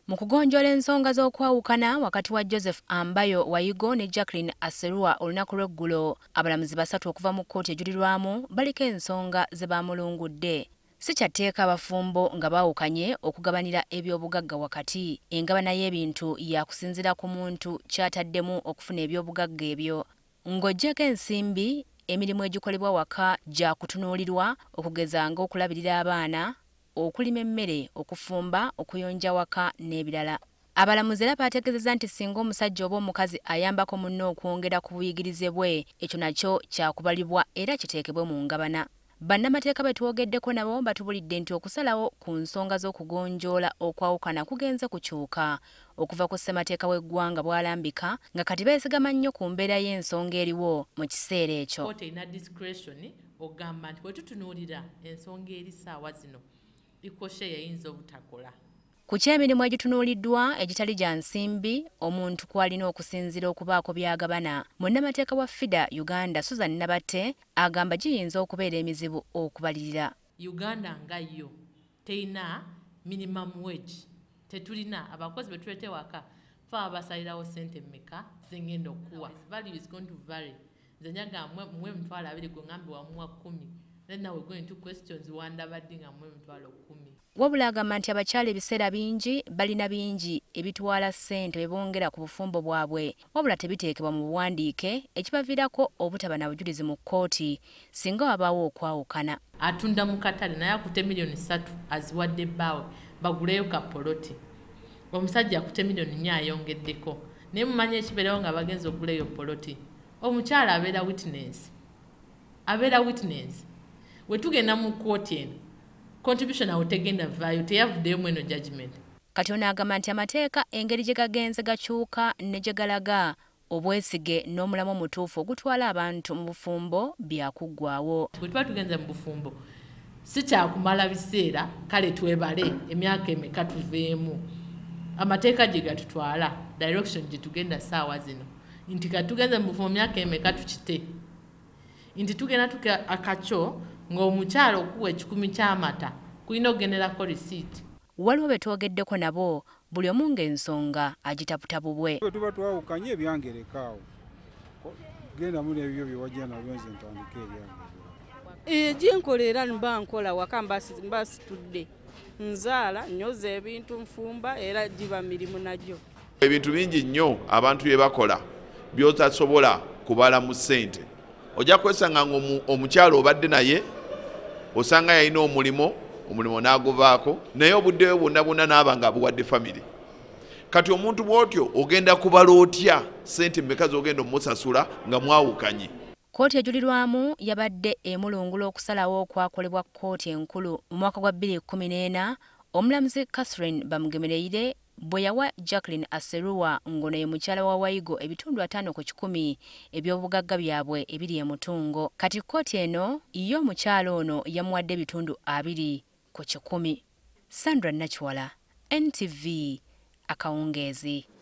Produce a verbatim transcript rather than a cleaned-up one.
Mu kugonjoola ensonga z'okwawukana wakati wa Joseph Ambayo Wayigo ne Jacqueline Aserua olunaku lw'eggulo, abalamuzi basatu okuva mu kkooti ejjulirwamu baliko ensonga ze baamulungudde. Si kyatteeka abafumbo nga baawukanye okugabanira eby'obugagga wakati. Engabana y'ebintu yakusinziira ku muntu ky'ataddemu okufuna eby'obugagga ebyo. Ng'oggyeko ensimbi, emirimu egikolebwa waka gya kutunuulirwa okugeza ng'okulabirira abaana, okulima emmere, okufumba, okuyonja waka n'ebirala. Abalamuzi era baategeezezza nti singa omusajja oba omukazi ayambako munne okwongera ku buyigirize bwe, ekyo nakyo kyakubalibwa era kiteekebwe mu ngabana. Bannamateeka be twogeddeko nabo batubulidde nti okusalawo ku nsonga z'okugonjoola okwawukana kugenze kukyuka okuva ku ssemateeka w'eggwanga bw'alambika nga kati beesigama nnyo ku mbeera y'ensonga eriwo mu kiseera ekyo. Kkooti erina discretion ogamba nti bwe tutunuulira ensonga eri ssaawa zino ikoshe yayinza obutakola. Ku ky'emirimu egitunuuliddwa egitali gya nsimbi, omuntu kw'alina okusinziira okubaako by'agabana. Munnamateeka wa F I D A Uganda Susan Nabatte agamba giyinza okubeera emizibu okubalirira. Uganda nga yo terina minimum wage, tetulina abakozi be tuleete waka fe abasalirawo ssente mmeka zengenda okuwa. Value is going to vary. Nze nyaga mwe emitwalo abiri gwe ngambe wamuwa kkumi. Then now we're going to questions wandabadde nga mwe emitwalo kkumi. Wabula agamba nti abakyala ebiseera bingi balina bingi ebitwala ssente bye bongera ku bufumbo bwabwe, wabula tebiteekebwa mu buwandiike ekibaviirako obutaba na bujulizi mu kkooti singa wabaawo okwawukana. Atunda mu katale naye akute miliyoni ssatu aziwadde bbaawe baguleyo kapoloti. Omusajja akute miliyoni nnya ayongeddeko. Naye mumanyi ekibeerawo nga bagenza okuguleyo poloti. Omukyala abeera witness. Abeera witness. We tugenda mu kkooti eno. Contribution awutegenda vayo teyavuddeyo eno judgment. Kati ono agamba nti amateeka engeri gye gagenze gakyuka ne gye galaga obwesige n'omulamu omutuufu ogutwala abantu mu bufumbo byakuggwaawo. Bwe tuba tugenze mu bufumbo si kyakumala biseera kale twebale emyaka emeka tuveemu. Amateeka gye gatutwala direction gye tugenda ssaawa zino nti katugenze mu bufumbo myaka emeka tukite nti tugenda tuka akakyo ng'omukyalo okuwa ekikumi ky'amata kulina okugenderako risiiti. Waliwo be twogeddeko nabo buli omu ng'ensonga agitaputapubwe. Tuba twawukanye ebyangerekaawo genda mu n'ebyo bye wajja nabyo nze ntandika ebyange. Egyenkola era mba nkola waka mba situdde nzaala nyoza ebintu nfumba era giba mirimu nagyo. Ebintu bingi nnyo abantu bye bakola by'otasobola kubala mu ssente. Ojja kwesanga ng'omukyalo obadde naye osanga yalina omulimo omulimo n'aguvaako naye obudde bwe bwonna bwonna n'aba nga abuwadde famire. Kati omuntu bw'otyo ogenda kubala otya ssente mmeka z'ogenda omusasula nga mwawukanye. Kkooti ejjulirwamu yabadde emulungula okusalawo okwakolebwa kkooti enkulu mu mwaka gwa bbiri kkumi n'ena omulamuzi Catherine Bamugemereire bwe yawa Jacqueline Aserua ngono ye mukyala wa Wayigo ebitundu ataano ku kikumi eby'obugagga byabwe ebiri emutungo. Kati kkooti eno yo omukyala ono yamuwadde ebitundu abiri ku kikumi. Sandra Nakiwala, N T V, Akawungeezi.